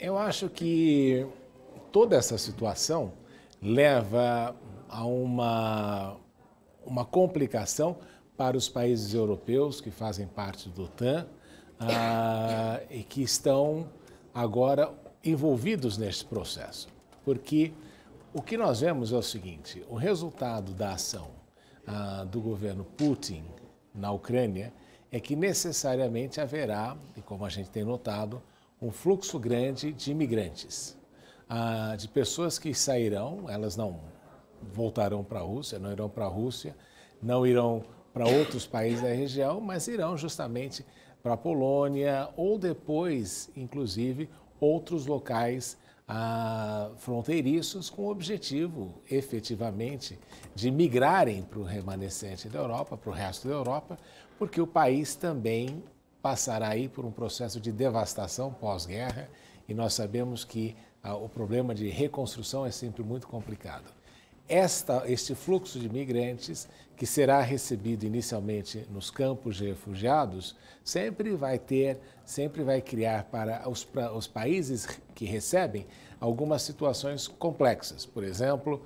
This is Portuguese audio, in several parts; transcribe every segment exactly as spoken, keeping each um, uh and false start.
Eu acho que toda essa situação leva a uma, uma complicação para os países europeus que fazem parte do OTAN ah, e que estão agora envolvidos neste processo. Porque o que nós vemos é o seguinte: o resultado da ação ah, do governo Putin na Ucrânia é que necessariamente haverá, e como a gente tem notado, um fluxo grande de imigrantes, ah, de pessoas que sairão, elas não voltarão para a Rússia, não irão para a Rússia, não irão para outros países da região, mas irão justamente para a Polônia ou depois, inclusive, outros locais ah, fronteiriços com o objetivo, efetivamente, de migrarem para o remanescente da Europa, para o resto da Europa, porque o país também passará aí por um processo de devastação pós-guerra e nós sabemos que ah, o problema de reconstrução é sempre muito complicado. Esta, este fluxo de imigrantes, que será recebido inicialmente nos campos de refugiados, sempre vai ter, sempre vai criar para os, para os países que recebem algumas situações complexas. Por exemplo,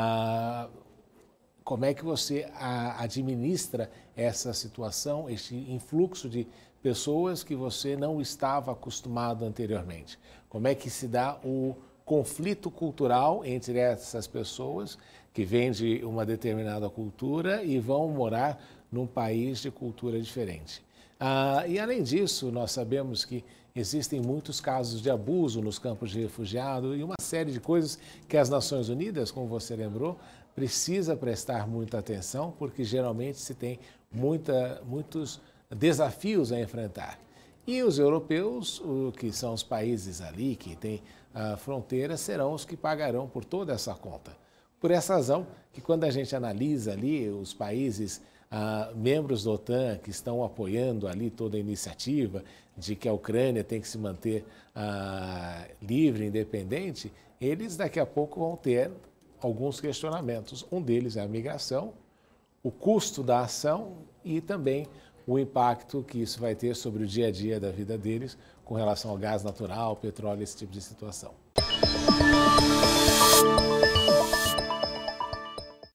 a como é que você administra essa situação, este influxo de pessoas que você não estava acostumado anteriormente? Como é que se dá o conflito cultural entre essas pessoas que vêm de uma determinada cultura e vão morar num país de cultura diferente? Ah, e além disso, nós sabemos que existem muitos casos de abuso nos campos de refugiados e uma série de coisas que as Nações Unidas, como você lembrou, precisa prestar muita atenção, porque geralmente se tem muita, muitos desafios a enfrentar. E os europeus, o que são os países ali que têm a fronteira, serão os que pagarão por toda essa conta. Por essa razão que quando a gente analisa ali os países ah, membros da OTAN que estão apoiando ali toda a iniciativa de que a Ucrânia tem que se manter ah, livre, independente, eles daqui a pouco vão ter alguns questionamentos. Um deles é a migração, o custo da ação e também o impacto que isso vai ter sobre o dia a dia da vida deles com relação ao gás natural, petróleo, esse tipo de situação.